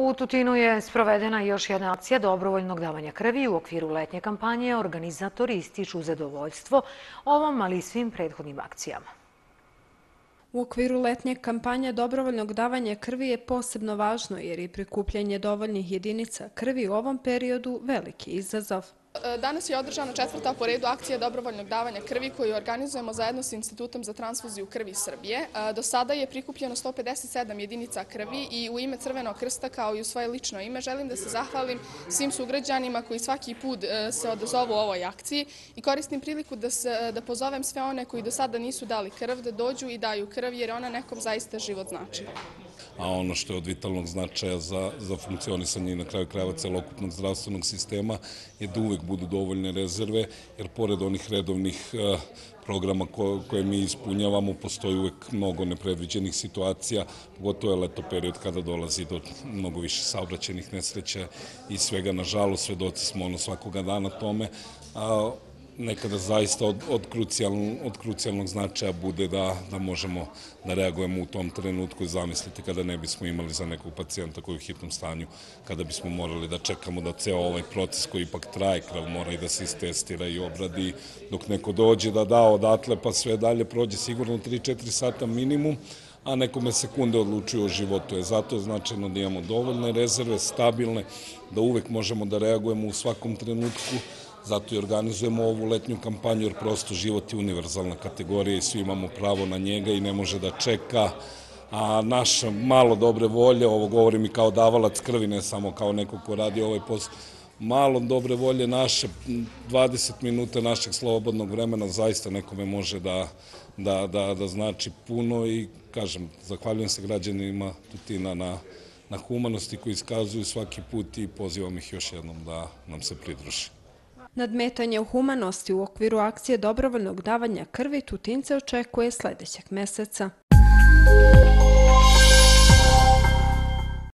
U Tutinu je sprovedena još jedna akcija dobrovoljnog davanja krvi. U okviru letnje kampanje organizatori ističu zadovoljstvo ovom, ali i svim prethodnim akcijama. U okviru letnje kampanje dobrovoljnog davanja krvi je posebno važno jer je prikupljanje dovoljnih jedinica krvi u ovom periodu veliki izazov. Danas je održana četvrta po redu akcija dobrovoljnog davanja krvi koju organizujemo zajedno s Institutom za transfuziju krvi Srbije. Do sada je prikupljeno 157 jedinica krvi i u ime Crvenog krsta kao i u svoje lično ime želim da se zahvalim svim sugrađanima koji svaki put se odazovu ovoj akciji i koristim priliku da pozovem sve one koji do sada nisu dali krv da dođu i daju krv jer ona nekom zaista život znači. A ono što je od vitalnog značaja za funkcionisanje i na kraju krajeva celokupnog zdravstvenog sistema je da uvek budu dovoljne rezerve, jer pored onih redovnih programa koje mi ispunjavamo, postoji uvek mnogo nepredviđenih situacija, pogotovo je leto period kada dolazi do mnogo više saobraćajnih nesreća i svega, nažalost, svedoci smo svakoga dana tome, nekada zaista od krucijalnog značaja bude da možemo da reagujemo u tom trenutku i zamisliti kada ne bismo imali za nekog pacijenta koji je u hitnom stanju, kada bismo morali da čekamo da ceo ovaj proces koji ipak traje, krv mora i da se istestira i obradi, dok neko dođe da da odatle pa sve dalje prođe sigurno 3-4 sata minimum, a nekome sekunde odlučuju o životu. Zato je značajno da imamo dovoljne rezerve, stabilne, da uvek možemo da reagujemo u svakom trenutku. Zato i organizujemo ovu letnju kampanju, jer prosto život je univerzalna kategorija i svi imamo pravo na njega i ne može da čeka. A naša malo dobre volje, ovo govorim i kao davalac krvi, ne samo kao neko ko radi ovaj posao, malo dobre volje naše, 20 minuta našeg slobodnog vremena zaista nekome može da znači puno i, kažem, zahvaljujem se građanima Tutina na humanosti koju iskazuju svaki put i pozivam ih još jednom da nam se pridruže. Nadmetanje u humanosti u okviru akcije dobrovoljnog davanja krvi Tutince očekuje sledećeg meseca.